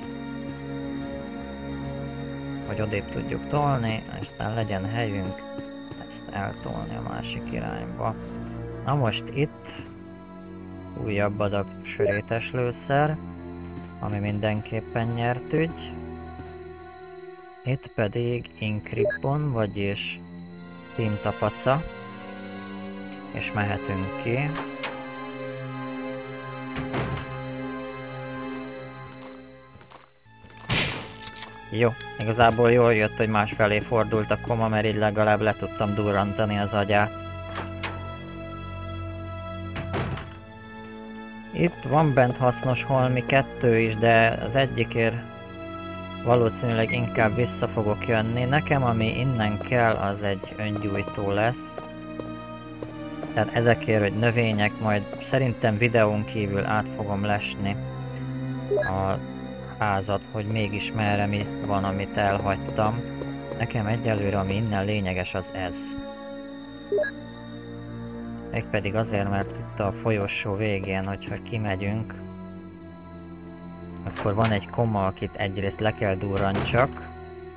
hogy odébb tudjuk tolni, és aztán legyen helyünk ezt eltolni a másik irányba. Na most itt újabb adag sörétes lőszer, ami mindenképpen nyert ügy. Itt pedig Inkribbon, vagyis tintapaca, és mehetünk ki. Jó, igazából jól jött, hogy másfelé fordult a koma, mert így legalább le tudtam durrantani az agyát. Itt van bent hasznos holmi 2 is, de az egyikért valószínűleg inkább vissza fogok jönni. Nekem ami innen kell, az egy öngyújtó lesz. Tehát ezekért, hogy növények, majd szerintem videón kívül át fogom lesni a házat, hogy mégis merre mi van, amit elhagytam. Nekem egyelőre, ami innen lényeges, az ez. Mégpedig azért, mert itt a folyosó végén, hogyha kimegyünk, akkor van egy koma, akit egyrészt le kell durrantsak.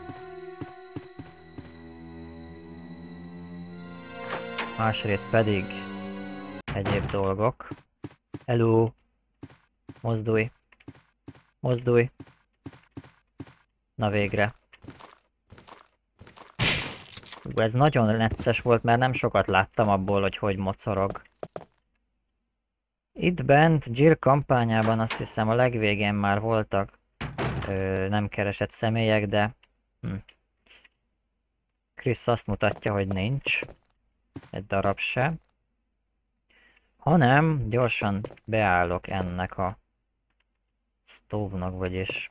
Másrészt pedig egyéb dolgok. Hello! Mozdulj! Mozdulj! Na végre. Ez nagyon necces volt, mert nem sokat láttam abból, hogy mocorog. Itt bent Jill kampányában azt hiszem a legvégén már voltak nem keresett személyek, de Chris azt mutatja, hogy nincs. Egy darab se. Hanem gyorsan beállok ennek a stove-nak, vagyis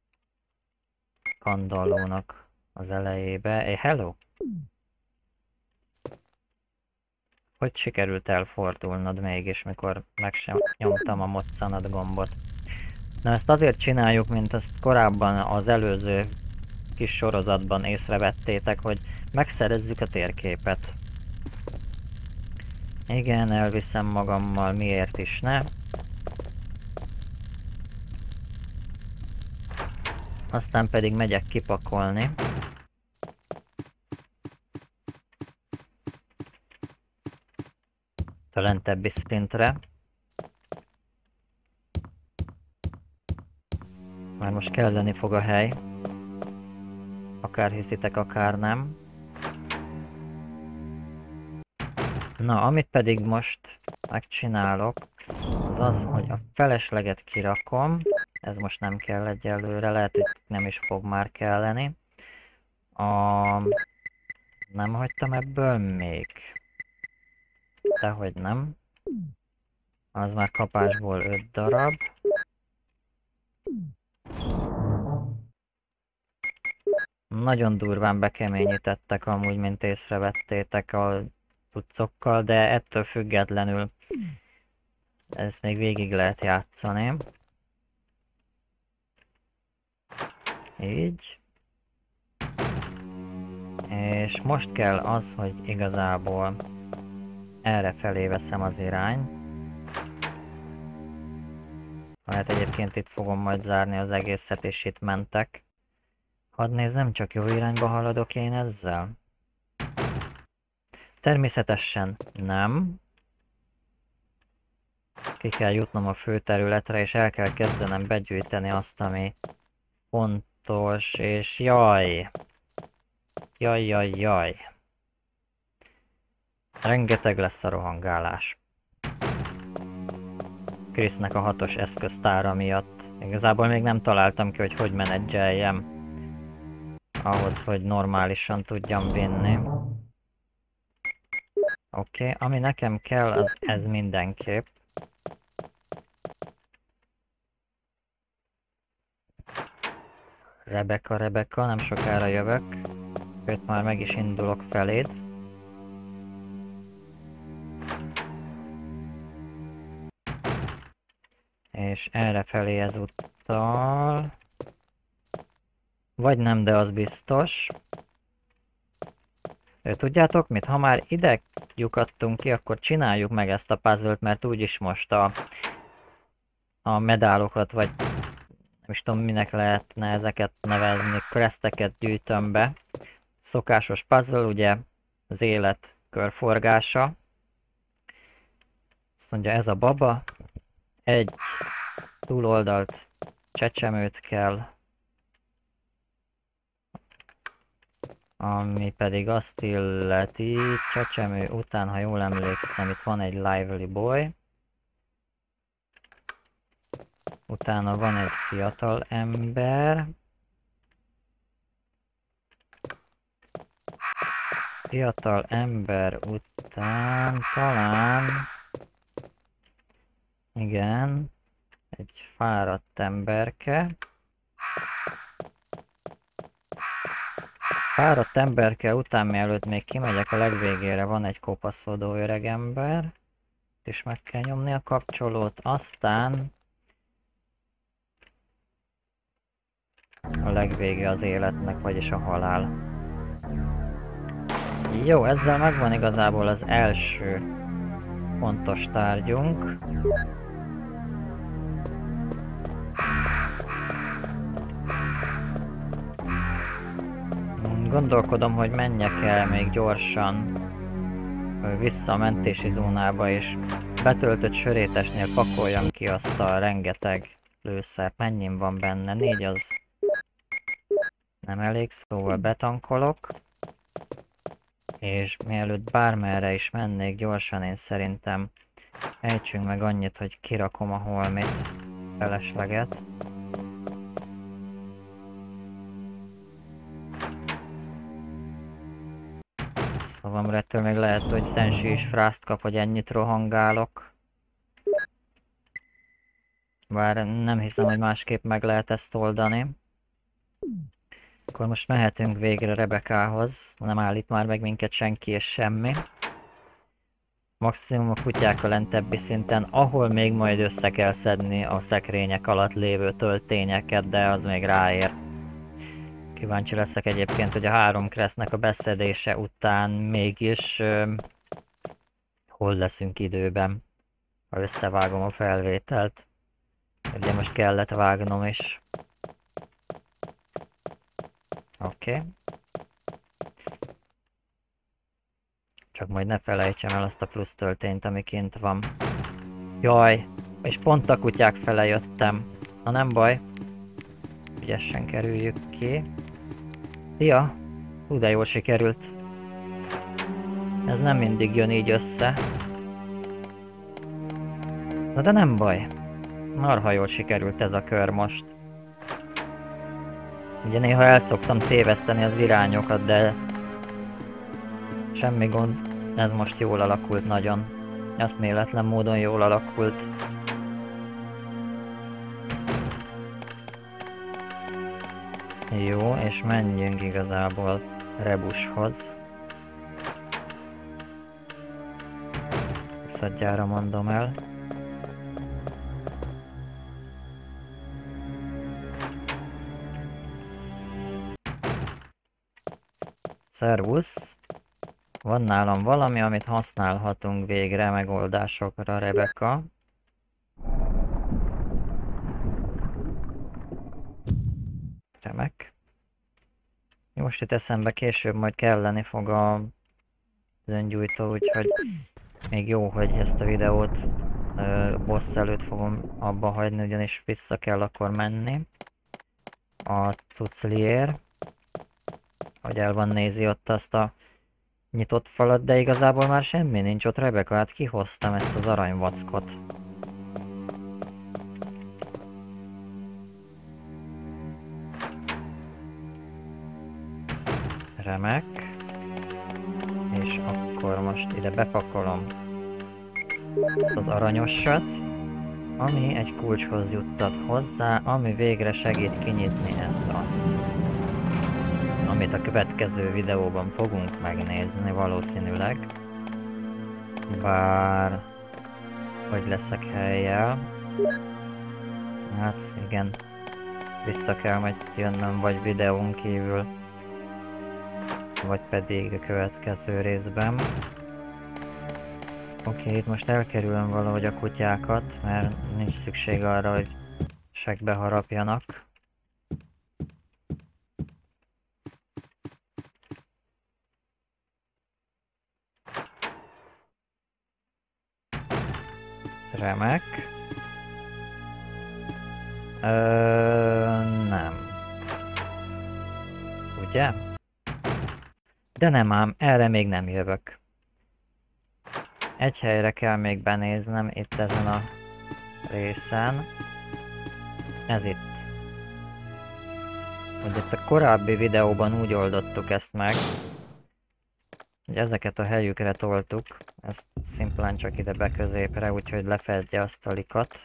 kandallónak az elejébe. Hey, hello! Hogy sikerült elfordulnod mégis, mikor meg sem nyomtam a moccanat gombot? Na ezt azért csináljuk, mint azt korábban az előző kis sorozatban észrevettétek, hogy megszerezzük a térképet. Igen, elviszem magammal, miért is ne? Aztán pedig megyek kipakolni. A lentebbi szintre. Már most kelleni fog a hely. Akár hiszitek, akár nem. Na, amit pedig most megcsinálok, az az, hogy a felesleget kirakom. Ez most nem kell egyelőre, lehet, hogy nem is fog már kelleni. Nem hagytam ebből még. Dehogy nem. Az már kapásból 5 darab. Nagyon durván bekeményítettek amúgy, mint észrevettétek a cuccokkal, de ettől függetlenül ezt még végig lehet játszani. Így. És most kell az, hogy igazából erre felé veszem az irány. Lehet egyébként itt fogom majd zárni az egészet, és itt mentek. Hadd nézzem, csak jó irányba haladok én ezzel? Természetesen nem. Ki kell jutnom a főterületre, és el kell kezdenem begyűjteni azt, ami fontos, és jaj! Jaj, jaj, jaj! Rengeteg lesz a rohangálás. Krisznek a 6-os eszköztára miatt. Igazából még nem találtam ki, hogy menedzseljem ahhoz, hogy normálisan tudjam vinni. Oké, ami nekem kell, az ez mindenképp. Rebecca, nem sokára jövök. Őt már meg is indulok feléd. És errefelé ezúttal... Vagy nem, de az biztos. Tudjátok mit? Ha már ide lyukadtunk ki, akkor csináljuk meg ezt a puzzle-t, mert úgyis most a medálokat, vagy nem is tudom minek lehetne ezeket nevezni, cresteket gyűjtöm be. Szokásos puzzle, ugye az élet körforgása. Azt mondja, ez a baba. Egy túloldalt csecsemőt kell, ami pedig azt illeti, csecsemő után, ha jól emlékszem, itt van egy lively boy. Utána van egy fiatal ember. Fiatal ember után talán... Igen, egy fáradt emberke. Fáradt emberke után, mielőtt még kimegyek a legvégére, van egy kopaszodó öregember. Itt is meg kell nyomni a kapcsolót, aztán a legvége az életnek, vagyis a halál. Jó, ezzel megvan igazából az első fontos tárgyunk. Gondolkodom, hogy menjek el még gyorsan vissza a mentési zónába, és betöltött sörétesnél pakoljam ki azt a rengeteg lőszert. Mennyin van benne? 4 az nem elég, szóval betankolok. És mielőtt bármerre is mennék gyorsan, én szerintem ejtsünk meg annyit, hogy kirakom a holmit, felesleget. Szóval ettől még lehet, hogy Senshi is frászt kap, hogy ennyit rohangálok. Bár nem hiszem, hogy másképp meg lehet ezt oldani. Akkor most mehetünk végre Rebeccahoz. Nem állít már meg minket senki és semmi. Maximum a kutyák a lentebbi szinten, ahol még majd össze kell szedni a szekrények alatt lévő töltényeket, de az még ráér. Kíváncsi leszek egyébként, hogy a 3 crestnek a beszedése után mégis hol leszünk időben, ha összevágom a felvételt. Ugye most kellett vágnom is. Oké. Csak majd ne felejtsem el azt a plusz töltényt, ami kint van. Jaj, és pont a kutyák fele jöttem. Na nem baj. Ügyesen kerüljük ki. Ja, hú de jól sikerült. Ez nem mindig jön így össze. Na de nem baj. Marha jól sikerült ez a kör most. Ugye néha el szoktam téveszteni az irányokat, de semmi gond. Ez most jól alakult nagyon. Eszméletlen módon jól alakult. Jó, és menjünk igazából Rebushoz. Szadjára mondom el. Szervusz! Van nálam valami, amit használhatunk végre megoldásokra, Rebecca. Remek. Most itt eszembe később majd kelleni fog a öngyújtó, úgyhogy még jó, hogy ezt a videót boss előtt fogom abba hagyni, ugyanis vissza kell akkor menni a cucliért, hogy el van nézi ott azt a nyitott falat, de igazából már semmi nincs ott, Rebecca, hát kihoztam ezt az aranyvackot. Remek. És akkor most ide bepakolom ezt az aranyosat, ami egy kulcshoz juttat hozzá, ami végre segít kinyitni ezt-azt. Amit a következő videóban fogunk megnézni valószínűleg. Bár... hogy leszek helyjel. Hát igen. Vissza kell majd jönnöm vagy videón kívül, vagy pedig a következő részben. Oké, itt most elkerülöm valahogy a kutyákat, mert nincs szükség arra, hogy segbe harapjanak. Remek. Nem. Ugye? De nem ám, erre még nem jövök. Egy helyre kell még benéznem itt ezen a részen. Ez itt. Hogy itt a korábbi videóban úgy oldottuk ezt meg, hogy ezeket a helyükre toltuk. Ezt szimplán csak ide be középre, úgyhogy lefedje azt a likat.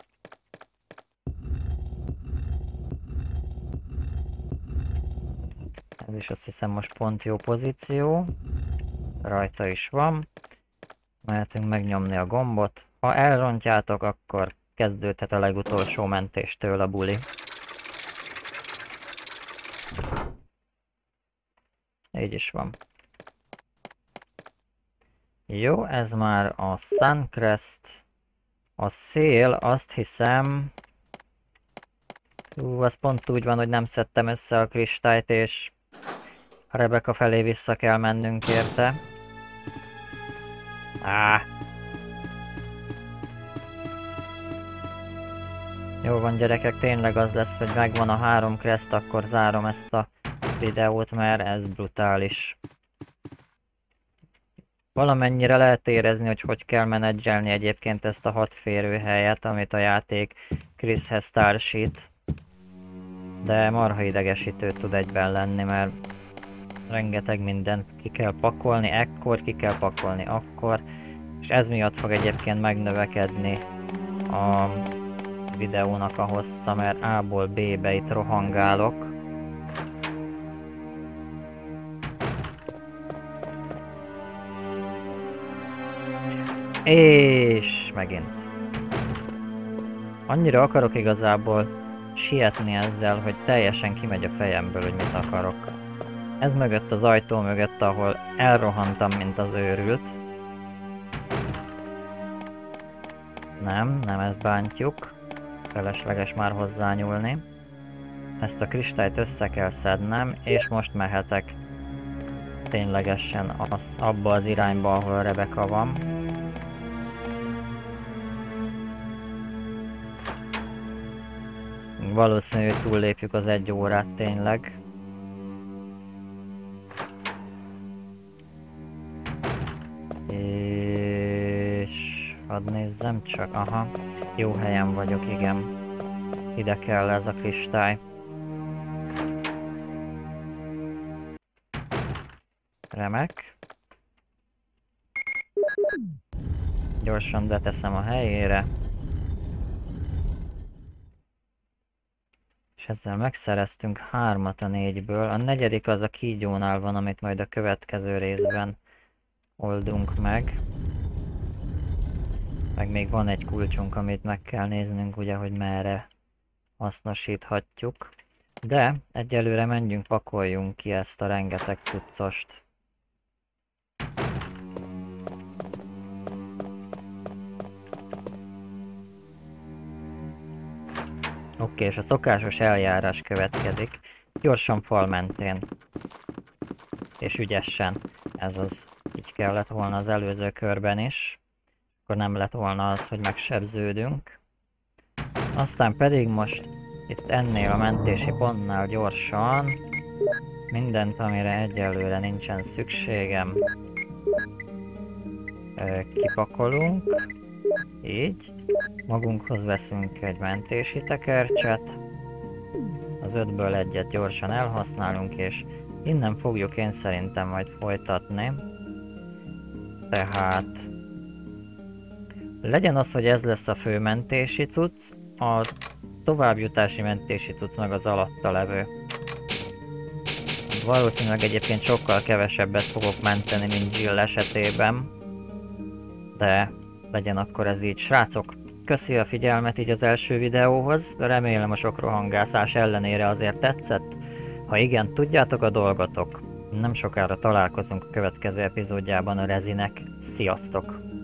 Ez is azt hiszem most pont jó pozíció. Rajta is van. Mehetünk megnyomni a gombot. Ha elrontjátok, akkor kezdődhet a legutolsó mentéstől a buli. Így is van. Jó, ez már a Suncrest. A szél, azt hiszem... az pont úgy van, hogy nem szedtem össze a kristályt, és a Rebecca felé vissza kell mennünk érte. Jó van gyerekek, tényleg az lesz, hogy megvan a 3 crest, akkor zárom ezt a videót, mert ez brutális. Valamennyire lehet érezni, hogy kell menedzselni egyébként ezt a 6 férőhelyet, amit a játék Chrishez társít. De marha idegesítő tud egyben lenni, mert rengeteg mindent ki kell pakolni ekkor, ki kell pakolni akkor, és ez miatt fog egyébként megnövekedni a videónak a hossza, mert A-ból B-be itt rohangálok. És megint. Annyira akarok igazából sietni ezzel, hogy teljesen kimegy a fejemből, hogy mit akarok. Ez mögött az ajtó mögött, ahol elrohantam, mint az őrült. Nem ezt bántjuk. Felesleges már hozzányúlni. Ezt a kristályt össze kell szednem, és most mehetek ténylegesen abba az irányba, ahol Rebecca van. Valószínű, hogy túllépjük az 1 órát tényleg. És... hadd nézzem csak, aha, jó helyen vagyok, igen. Ide kell ez a kristály. Remek. Gyorsan beteszem a helyére. És ezzel megszereztünk 3-at a 4-ből. A 4. az a kígyónál van, amit majd a következő részben oldunk meg. Meg még van egy kulcsunk, amit meg kell néznünk, ugye, hogy merre hasznosíthatjuk. De egyelőre menjünk, pakoljunk ki ezt a rengeteg cuccost. Oké, és a szokásos eljárás következik. Gyorsan fal mentén. És ügyesen. Ez az. Így kellett volna az előző körben is. Akkor nem lett volna az, hogy megsebződünk. Aztán pedig most itt ennél a mentési pontnál gyorsan mindent, amire egyelőre nincsen szükségem, kipakolunk. Így. Magunkhoz veszünk egy mentési tekercset. Az 5-ből egyet gyorsan elhasználunk, és innen fogjuk én szerintem majd folytatni. Tehát legyen az, hogy ez lesz a fő mentési cucc, a továbbjutási mentési cucc meg az alatta levő. Valószínűleg egyébként sokkal kevesebbet fogok menteni, mint Jill esetében. De legyen akkor ez így. Srácok, köszi a figyelmet így az első videóhoz. Remélem a sok rohangászás ellenére azért tetszett. Ha igen, tudjátok a dolgotok. Nem sokára találkozunk a következő epizódjában a Rezinek. Sziasztok!